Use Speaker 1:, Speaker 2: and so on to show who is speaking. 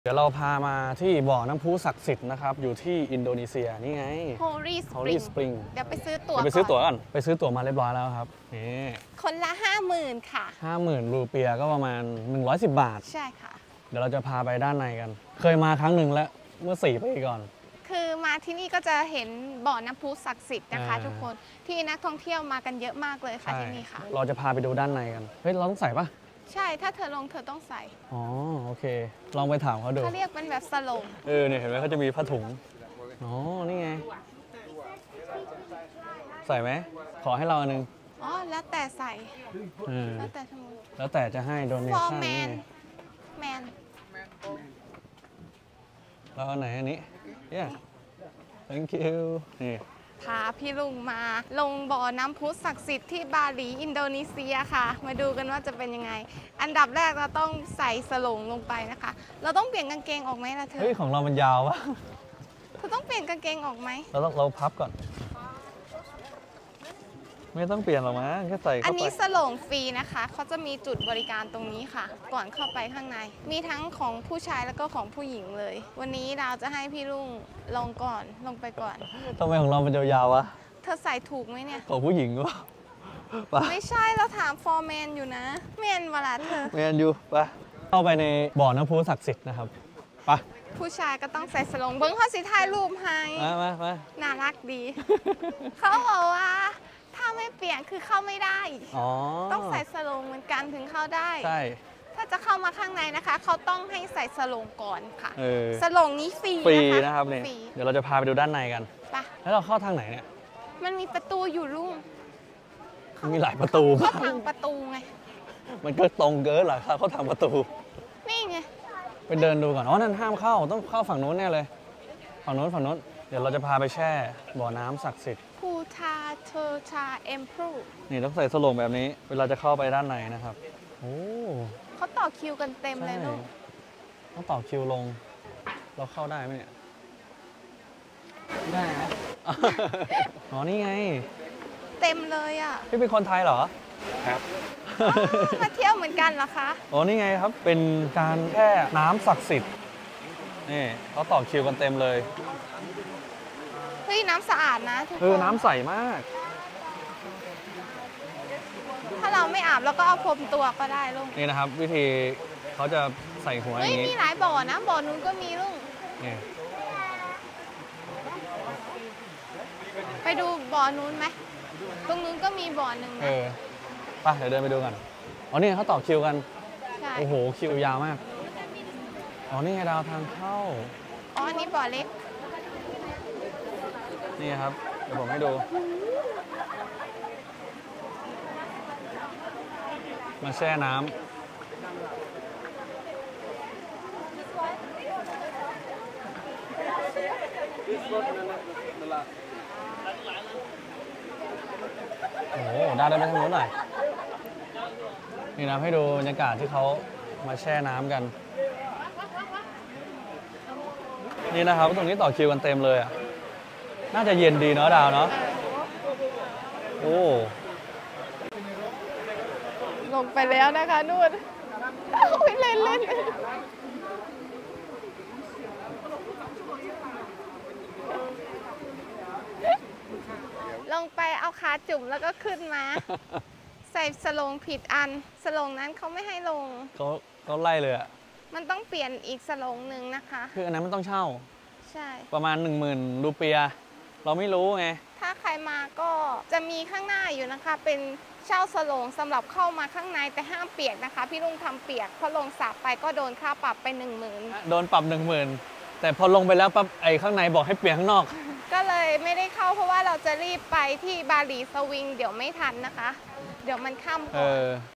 Speaker 1: เดี๋ยวเราพามาที่บ่อน้ำพุศักดิ์สิทธิ์นะครับอยู่ที่อินโดนีเซียนี่ไง
Speaker 2: Holy Spring เดี๋ยวไปซื้อตั๋วก่อน
Speaker 1: ไปซื้อตั๋วก่อนไปซื้อตั๋วมาเรียบร้อยแล้วครับนี่
Speaker 2: คนละ 50,000 ค่ะ
Speaker 1: 50,000 รูเปียก็ประมาณ110 บาท
Speaker 2: ใช่ค่ะ
Speaker 1: เดี๋ยวเราจะพาไปด้านในกัน เคยมาครั้งหนึ่งแล้วเมื่อ4 ปีก่อน
Speaker 2: คือมาที่นี่ก็จะเห็นบ่อน้ำพุศักดิ์สิทธิ์นะคะทุกคนที่นักท่องเที่ยวมากันเยอะมากเลยค่ะที่นี่ค่ะ
Speaker 1: เราจะพาไปดูด้านในกันเฮ้ยเราต้องใส่ปะ
Speaker 2: ใช่ถ้าเธอลงเธอต้องใส่
Speaker 1: อ๋อโอเคลองไปถามเขาดู
Speaker 2: เขาเรียกเป็นแบบสโลง
Speaker 1: เนี่ยเห็นไหมเขาจะมีผ้าถุงอ๋อนี่ไงใส่ไหมขอให้เราอันนึง
Speaker 2: อ๋อแล้วแต่ใส่แล้วแต่ทั้งหมด
Speaker 1: แล้วแต่จะให้โดเนชั่นนี่
Speaker 2: แมน
Speaker 1: แล้วอันไหนอันนี้yeah thank you นี่
Speaker 2: พาพี่ลุงมาลงบ่อน้ำพุศักดิ์สิทธิ์ที่บาหลีอินโดนีเซียค่ะมาดูกันว่าจะเป็นยังไงอันดับแรกเราต้องใส่สโลงลงไปนะคะเราต้องเปลี่ยนกางเกงออกไหมล่ะเธอ
Speaker 1: เฮ้ยของเรามันยาววะ
Speaker 2: เธอต้องเปลี่ยนกางเกงออกไหม
Speaker 1: เราพับก่อนไม่ต้องเปลี่ยนหรอกมั้งแค่ใส่เข้าไป
Speaker 2: อันนี้สโลงฟรีนะคะเขาจะมีจุดบริการตรงนี้ค่ะก่อนเข้าไปข้างในมีทั้งของผู้ชายแล้วก็ของผู้หญิงเลยวันนี้เราจะให้พี่ลุงลงไปก่อน
Speaker 1: ทำไมของเรามันยาวๆวะ
Speaker 2: เธอใส่ถูกไหมเนี่ย
Speaker 1: ของผู้หญิงวะ
Speaker 2: ไม่ใช่เราถามฟอร์แมนอยู่นะแมนเวลาเธอ
Speaker 1: แมนอยู่ปะเข้าไปในบ่อน้ำพุศักดิ์สิทธิ์นะครับปะ
Speaker 2: ผู้ชายก็ต้องใส่สโลงเบิ้งเขาสิถ่ายรูปให้
Speaker 1: มา
Speaker 2: น่ารักดี เขาบอกว่าถ้าไม่เปลี่ยนคือเข้าไม่ได้ต้องใส่สโลงเหมือนกันถึงเข้าได้
Speaker 1: ใช่
Speaker 2: ถ้าจะเข้ามาข้างในนะคะเขาต้องให้ใส่สโลงก่อนค่ะสโลงนี้ฟรี
Speaker 1: นะครับเนี่ยเดี๋ยวเราจะพาไปดูด้านในกัน
Speaker 2: ไป
Speaker 1: แล้วเราเข้าทางไหนเนี่ย
Speaker 2: มันมีประตูอยู่ลุง
Speaker 1: มีหลายประตู
Speaker 2: เข้าทางประตูไง
Speaker 1: มันก็ตรงเกินเหรอครับเข้าทางประตู
Speaker 2: นี่ไง
Speaker 1: ไปเดินดูก่อนนั่นห้ามเข้าต้องเข้าฝั่งโน้นแน่เลยฝั่งโน้นเดี๋ยวเราจะพาไปแช่บ่อน้ำศักดิ์สิทธิ์
Speaker 2: ภูทาเทอร์ชาเอ็มพรู
Speaker 1: นี่ต้องใส่สโลงแบบนี้เวลาจะเข้าไปด้านในนะครับโอ้
Speaker 2: เขาต่อคิวกันเต็มเลยลูก
Speaker 1: ต้องต่อคิวลงเราเข้าได้ไหมเนี่ยได้ไหมอ๋อนี่ไง
Speaker 2: เต็มเลยอ่ะ
Speaker 1: พี่เป็นคนไทยเหรอครับ
Speaker 2: มาเที่ยวเหมือนกันเหรอคะ
Speaker 1: อ๋อนี่ไงครับเป็นการแช่น้ำศักดิ์สิทธิ์นี่เขาต่อคิวกันเต็มเลย
Speaker 2: เฮ้ยน้ำสะอาดนะทุก
Speaker 1: คนน้ำใสมาก
Speaker 2: ถ้าเราไม่อาบเราก็เอาพรมตัวก็ได้ลุง
Speaker 1: นี่นะครับวิธีเขาจะใส่หัวอย่างนี้
Speaker 2: มีหลายบ่อนะบ่อนู้นก็มีลุง
Speaker 1: นี่
Speaker 2: ไปดูบ่อนู้นไหมตรงนู้นก็มีบ่อหนึ่ง
Speaker 1: ไปเดี๋ยวเดินไปดูกันอ๋อนี่เขาต่อคิวกันโอ้โหคิวยาวมากอ๋อนี่ไงดาวทางเข้า
Speaker 2: อ๋ออันนี้บ่อเล็ก
Speaker 1: นี่ครับเดี๋ยวผมให้ดูมาแช่น้ำโอ้โหได้ไปทางโน้นหน่อยนี่นะให้ดูบรรยากาศที่เขามาแช่น้ำกันนี่นะครับตรงนี้ต่อคิวกันเต็มเลยอ่ะน่าจะเย็นดีเนาะดาวเนาะโอ้
Speaker 2: ลงไปแล้วนะคะนู่นเล่นลงไปเอาขาจุ่มแล้วก็ขึ้นมาใส่สโลงผิดอันสโลงนั้นเขาไม่ให้ลง
Speaker 1: เขาไล่เลยอ่ะ
Speaker 2: มันต้องเปลี่ยนอีกสโลงหนึ่งนะคะ
Speaker 1: คืออันนั้นมันต้องเช่า
Speaker 2: ใช่
Speaker 1: ประมาณ 10,000 รูเปียเราไม่รู้ไง
Speaker 2: ถ้าใครมาก็จะมีข้างหน้าอยู่นะคะเป็นเช่าสโลงสำหรับเข้ามาข้างในแต่ห้ามเปียกนะคะพี่ลุงทำเปียกพอลงสระไปก็โดนค่าปรับไป 10,000
Speaker 1: โดนปรับ 10,000แต่พอลงไปแล้วปั๊บไอ้ข้างในบอกให้เปียกข้างนอก
Speaker 2: ก็เลยไม่ได้เข้าเพราะว่าเราจะรีบไปที่บาหลีสวิงเดี๋ยวไม่ทันนะคะเดี๋ยวมันค่ำก่อน